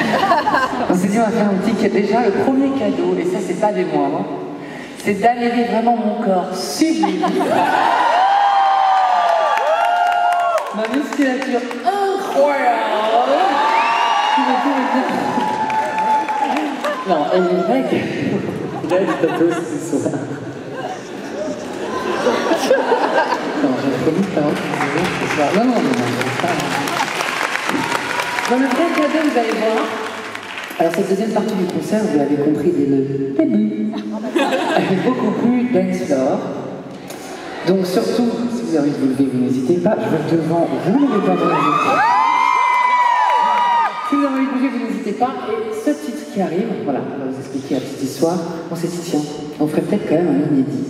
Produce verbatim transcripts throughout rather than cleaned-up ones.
On s'est dit on va faire un petit cadeau. Déjà le premier cadeau, et ça c'est pas des moindres, c'est d'admirer vraiment mon corps sublime. Ma musculature incroyable. Non, elle est vraie que... Là, je t'attends ce soir. Non, j'ai promis pas ce soir. Non, non, non, non, pas. Dans le vrai cadeau, vous allez voir. Alors, cette deuxième partie du concert, vous l'avez compris dès le début. Elle est beaucoup plus dance floor. Donc, surtout, si vous avez envie de vous lever, vous n'hésitez pas. Je vais devant, vous ne levez pas devant les autres. Si vous avez envie de bouger, vous n'hésitez pas. Et ce titre qui arrive, voilà, on va vous expliquer la petite histoire. On s'est dit, tiens, on ferait peut-être quand même un inédit.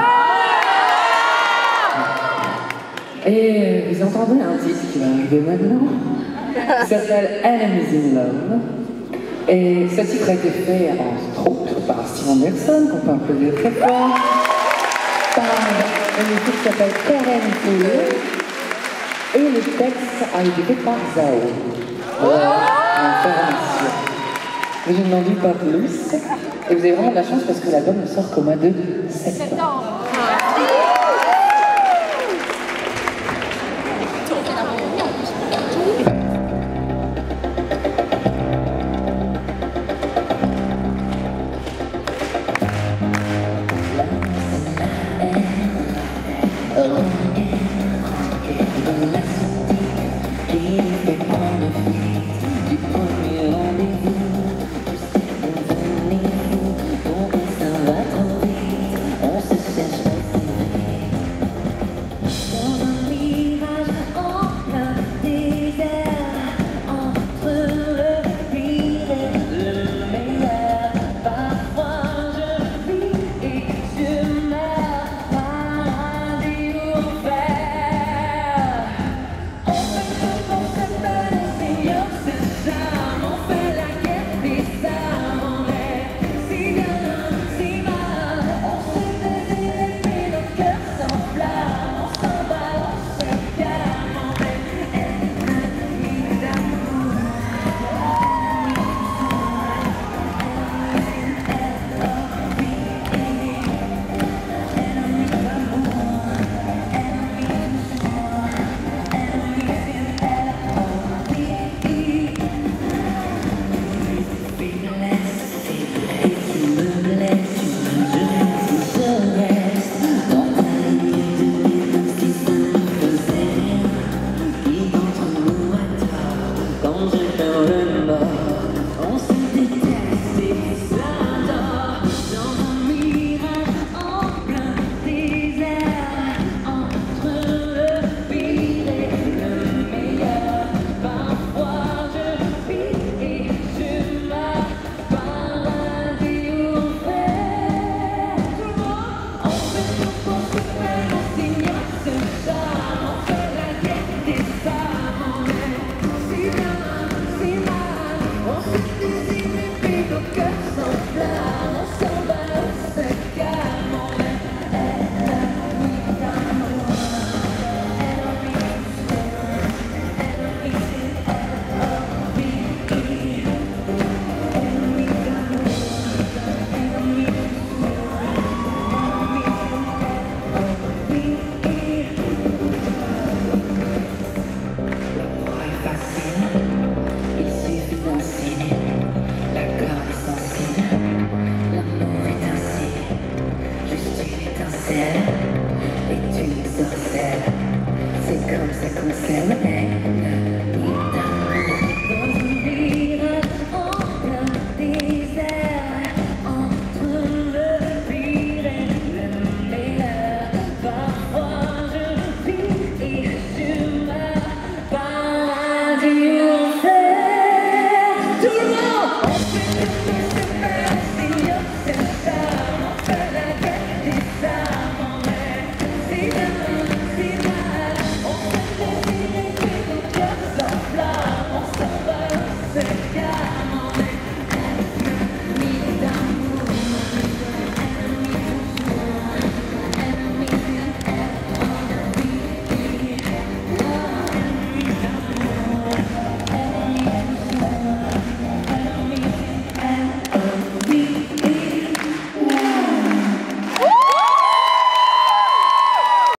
Et vous entendrez un titre qui va arriver maintenant, qui s'appelle Enemies in Love. Et ce titre a été fait en troupe par Steve Anderson, qu'on peut applaudir très fort, par une équipe qui s'appelle Karen Poole, et le texte a été fait par Zao. Voilà, information. Mais je n'en dis pas plus. Et vous avez vraiment de la chance parce que l'album ne sort qu'au mois de septembre.